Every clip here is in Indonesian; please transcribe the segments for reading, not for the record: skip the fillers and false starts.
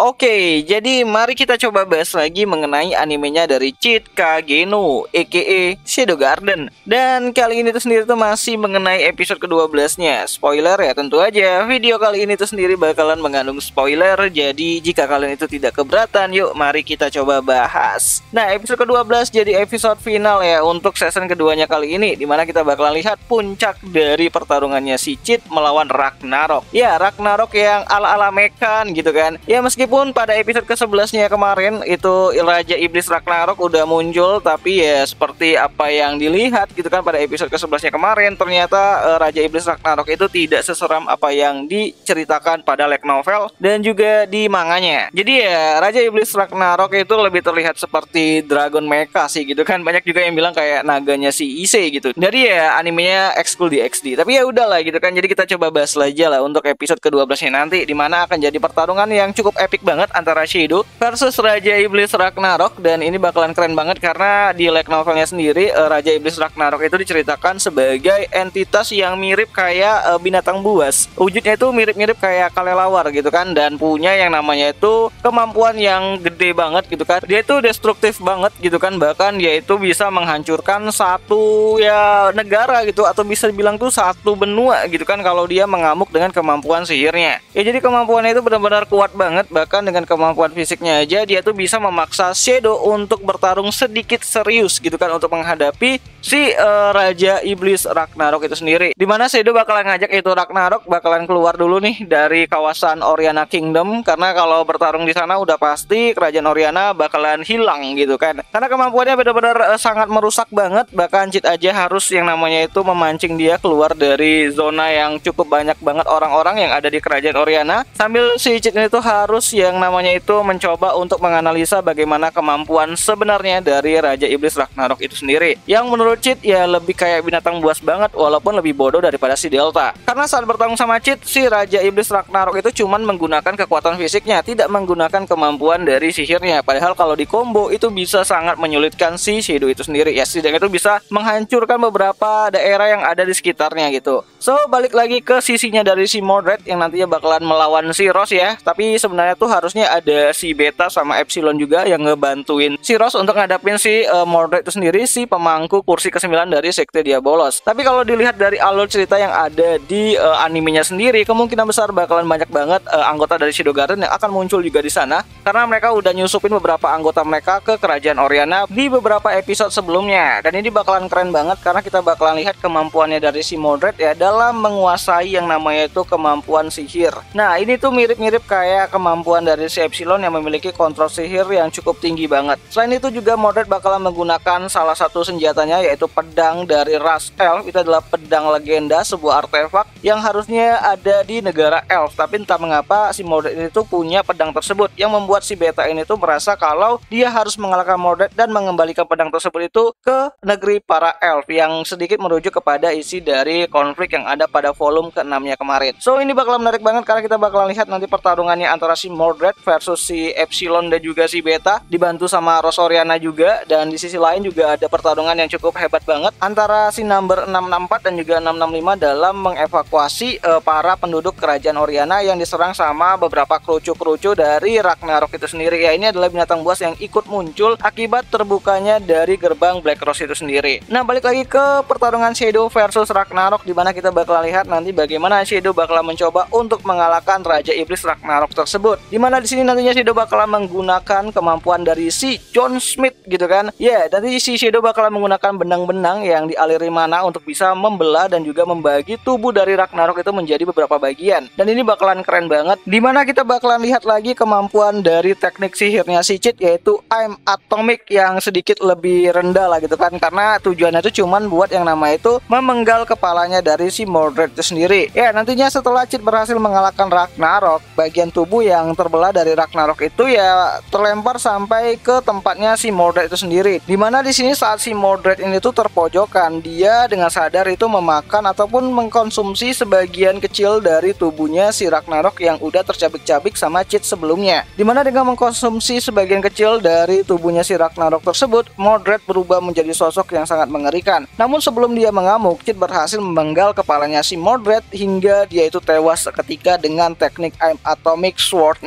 Oke, jadi mari kita coba bahas lagi mengenai animenya dari Cheat Kageno, aka Shadow Garden. Dan kali ini tuh sendiri tuh masih mengenai episode ke-12-nya. Spoiler ya, tentu aja video kali ini tuh sendiri bakalan mengandung spoiler. Jadi jika kalian itu tidak keberatan, yuk mari kita coba bahas. Nah, episode ke-12 jadi episode final ya untuk season keduanya kali ini, dimana kita bakalan lihat puncak dari pertarungannya si Cheat melawan Ragnarok. Ya, Ragnarok yang ala-ala Mekan gitu kan. Ya, meskipun pada episode ke-11-nya kemarin itu Raja Iblis Ragnarok udah muncul, tapi ya seperti apa yang dilihat gitu kan pada episode ke-11-nya kemarin, ternyata Raja Iblis Ragnarok itu tidak seseram apa yang diceritakan pada light novel dan juga di manganya. Jadi ya Raja Iblis Ragnarok itu lebih terlihat seperti Dragon Mecha sih gitu kan. Banyak juga yang bilang kayak naganya si Issei gitu. Dari ya animenya ekskul di XD. Tapi ya udahlah gitu kan. Jadi kita coba bahas aja lah untuk episode ke-12-nya nanti, dimana akan jadi pertarungan yang cukup epic banget antara Shadow versus Raja Iblis Ragnarok. Dan ini bakalan keren banget karena di light novelnya sendiri Raja Iblis Ragnarok itu diceritakan sebagai entitas yang mirip kayak binatang buas. Wujudnya itu mirip-mirip kayak kelelawar gitu kan, dan punya yang namanya itu kemampuan yang gede banget gitu kan. Dia itu destruktif banget gitu kan, bahkan dia itu bisa menghancurkan satu ya negara gitu, atau bisa dibilang tuh satu benua gitu kan kalau dia mengamuk dengan kemampuan sihirnya. Ya jadi kemampuannya itu benar-benar kuat banget. Bahkan dengan kemampuan fisiknya aja dia tuh bisa memaksa Shadow untuk bertarung sedikit serius gitu kan untuk menghadapi si Raja Iblis Ragnarok itu sendiri. Dimana Shadow bakalan ngajak itu Ragnarok bakalan keluar dulu nih dari kawasan Oriana Kingdom, karena kalau bertarung di sana udah pasti kerajaan Oriana bakalan hilang gitu kan. Karena kemampuannya benar-benar sangat merusak banget. Bahkan Cheat aja harus yang namanya itu memancing dia keluar dari zona yang cukup banyak banget orang-orang yang ada di kerajaan Oriana, sambil si Cheat itu harus yang namanya itu mencoba untuk menganalisa bagaimana kemampuan sebenarnya dari Raja Iblis Ragnarok itu sendiri, yang menurut Cheat ya lebih kayak binatang buas banget, walaupun lebih bodoh daripada si Delta. Karena saat bertarung sama Cheat, si Raja Iblis Ragnarok itu cuman menggunakan kekuatan fisiknya, tidak menggunakan kemampuan dari sihirnya. Padahal kalau di combo itu bisa sangat menyulitkan si Shadow itu sendiri. Ya, setidaknya itu bisa menghancurkan beberapa daerah yang ada di sekitarnya gitu. So, balik lagi ke sisinya dari si Mordred yang nantinya bakalan melawan si Rose ya. Tapi sebenarnya tuh harusnya ada si Beta sama Epsilon juga yang ngebantuin si Rose untuk ngadapin si Mordred itu sendiri, si pemangku kursi ke-9 dari Sekte Diabolos. Tapi kalau dilihat dari alur cerita yang ada di animenya sendiri, kemungkinan besar bakalan banyak banget anggota dari Shadow Garden yang akan muncul juga di sana, karena mereka udah nyusupin beberapa anggota mereka ke kerajaan Oriana di beberapa episode sebelumnya. Dan ini bakalan keren banget karena kita bakalan lihat kemampuannya dari si Mordred ya dalam menguasai yang namanya itu kemampuan sihir. Nah, ini tuh mirip-mirip kayak kemampuan dari si Epsilon yang memiliki kontrol sihir yang cukup tinggi banget. Selain itu juga Mordred bakalan menggunakan salah satu senjatanya, yaitu pedang dari ras Elf. Itu adalah pedang legenda, sebuah artefak yang harusnya ada di negara Elf, tapi entah mengapa si Mordred ini tuh punya pedang tersebut, yang membuat si Beta ini tuh merasa kalau dia harus mengalahkan Mordred dan mengembalikan pedang tersebut itu ke negeri para Elf, yang sedikit merujuk kepada isi dari konflik yang ada pada volume ke-6-nya kemarin. So, ini bakal menarik banget karena kita bakalan lihat nanti pertarungannya antara si Mordred versus si Epsilon dan juga si Beta, dibantu sama Rose Oriana juga. Dan di sisi lain juga ada pertarungan yang cukup hebat banget antara si number 664 dan juga 665 dalam mengevakuasi para penduduk kerajaan Oriana yang diserang sama beberapa kerucu-kerucu dari Ragnarok itu sendiri. Ya, ini adalah binatang buas yang ikut muncul akibat terbukanya dari gerbang Black Rose itu sendiri. Nah, balik lagi ke pertarungan Shadow versus Ragnarok, dimana kita bakal lihat nanti bagaimana Shadow bakal mencoba untuk mengalahkan Raja Iblis Ragnarok tersebut. Dimana di sini nantinya Shadow bakal menggunakan kemampuan dari si John Smith gitu kan. Ya, nanti si Shadow bakal menggunakan benang-benang yang dialiri mana untuk bisa membelah dan juga membagi tubuh dari Ragnarok itu menjadi beberapa bagian. Dan ini bakalan keren banget, dimana kita bakalan lihat lagi kemampuan dari teknik sihirnya si Cheat, yaitu I'm Atomic, yang sedikit lebih rendah lah gitu kan, karena tujuannya itu cuman buat yang nama itu memenggal kepalanya dari si Mordred itu sendiri. Ya, nantinya setelah Cheat berhasil mengalahkan Ragnarok, bagian tubuh yang terbelah dari Ragnarok itu ya terlempar sampai ke tempatnya si Mordred itu sendiri. Dimana di sini saat si Mordred ini tuh terpojokan, dia dengan sadar itu memakan ataupun mengkonsumsi sebagian kecil dari tubuhnya si Ragnarok yang udah tercabik-cabik sama Cheat sebelumnya. Dimana dengan mengkonsumsi sebagian kecil dari tubuhnya si Ragnarok tersebut, Mordred berubah menjadi sosok yang sangat mengerikan. Namun sebelum dia mengamuk, Cheat berhasil memenggal kepalanya si Mordred hingga dia itu tewas seketika dengan teknik I'm Atomic Sword-nya.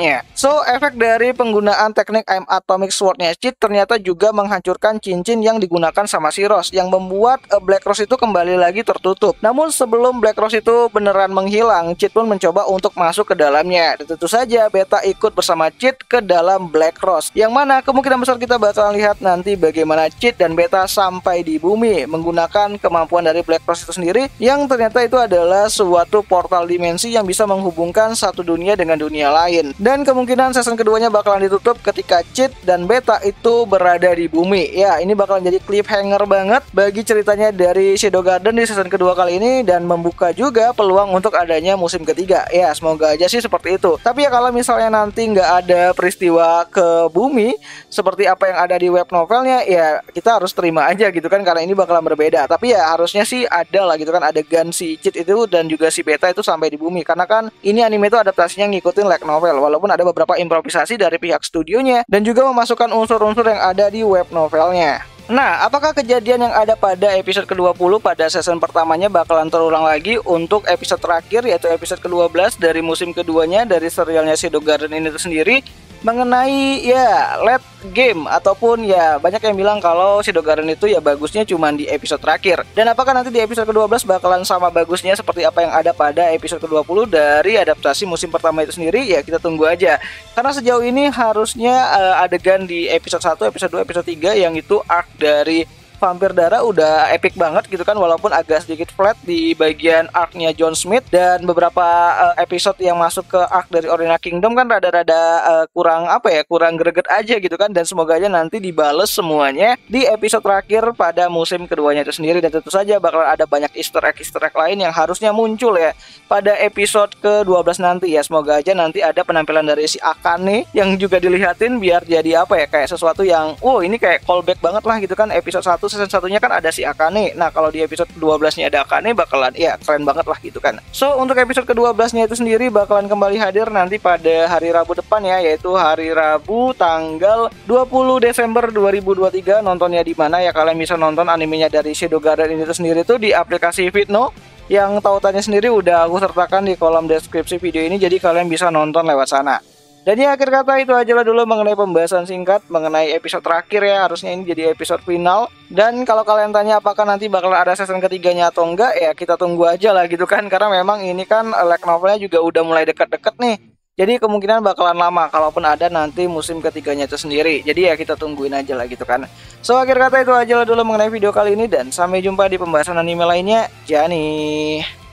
swordnya. So, efek dari penggunaan teknik Aim Atomic Swordnya Cheat ternyata juga menghancurkan cincin yang digunakan sama si Rose, yang membuat Black Rose itu kembali lagi tertutup. Namun sebelum Black Rose itu beneran menghilang, Cheat pun mencoba untuk masuk ke dalamnya. Dan tentu saja Beta ikut bersama Cheat ke dalam Black Rose, yang mana kemungkinan besar kita bakalan lihat nanti bagaimana Cheat dan Beta sampai di bumi menggunakan kemampuan dari Black Rose itu sendiri, yang ternyata itu adalah suatu portal dimensi yang bisa menghubungkan satu dunia dengan dunia lain. Dan kemungkinan season keduanya bakalan ditutup ketika Cheat dan Beta itu berada di bumi. Ya, ini bakalan jadi cliffhanger banget bagi ceritanya dari Shadow Garden di season kedua kali ini, dan membuka juga peluang untuk adanya musim ketiga. Ya, semoga aja sih seperti itu. Tapi ya kalau misalnya nanti nggak ada peristiwa ke bumi seperti apa yang ada di web novelnya, ya kita harus terima aja gitu kan, karena ini bakalan berbeda. Tapi ya harusnya sih ada lah gitu kan, adegan si Cheat itu dan juga si Beta itu sampai di bumi, karena kan ini anime itu adaptasinya ngikutin light novel, walaupun ada beberapa improvisasi dari pihak studionya dan juga memasukkan unsur-unsur yang ada di web novelnya. Nah, apakah kejadian yang ada pada episode ke-20 pada season pertamanya bakalan terulang lagi untuk episode terakhir, yaitu episode ke-12 dari musim keduanya dari serialnya Shadow Garden ini itu sendiri, mengenai ya late game, ataupun ya banyak yang bilang kalau Shadow Garden itu ya bagusnya cuma di episode terakhir. Dan apakah nanti di episode ke-12 bakalan sama bagusnya seperti apa yang ada pada episode ke-20 dari adaptasi musim pertama itu sendiri? Ya kita tunggu aja. Karena sejauh ini harusnya adegan di episode 1, episode 2, episode 3 yang itu arc dari Vampir Darah udah epic banget gitu kan, walaupun agak sedikit flat di bagian arc-nya John Smith, dan beberapa episode yang masuk ke arc dari Orina Kingdom kan rada-rada kurang apa ya, kurang greget aja gitu kan. Dan semoga aja nanti dibales semuanya di episode terakhir pada musim keduanya itu sendiri. Dan tentu saja bakal ada banyak easter egg lain yang harusnya muncul ya pada episode ke-12 nanti ya. Semoga aja nanti ada penampilan dari si Akane yang juga dilihatin, biar jadi apa ya, kayak sesuatu yang ini kayak callback banget lah gitu kan. Episode 1 season satunya kan ada si Akane. Nah, kalau di episode ke-12 nya ada Akane, bakalan ya keren banget lah gitu kan. So, untuk episode ke-12 nya itu sendiri bakalan kembali hadir nanti pada hari Rabu depan ya, yaitu hari Rabu tanggal 20 Desember 2023. Nontonnya di mana ya? Kalian bisa nonton animenya dari Shadow Garden ini itu sendiri tuh di aplikasi Vidno, yang tautannya sendiri udah aku sertakan di kolom deskripsi video ini, jadi kalian bisa nonton lewat sana. Dan ya akhir kata itu aja lah dulu mengenai pembahasan singkat mengenai episode terakhir ya, harusnya ini jadi episode final. Dan kalau kalian tanya apakah nanti bakal ada season ketiganya atau enggak, ya kita tunggu aja lah gitu kan, karena memang ini kan light novelnya juga udah mulai deket-deket nih. Jadi kemungkinan bakalan lama kalaupun ada nanti musim ketiganya itu sendiri. Jadi ya kita tungguin aja lah gitu kan. So akhir kata itu aja lah dulu mengenai video kali ini, dan sampai jumpa di pembahasan anime lainnya. Jani.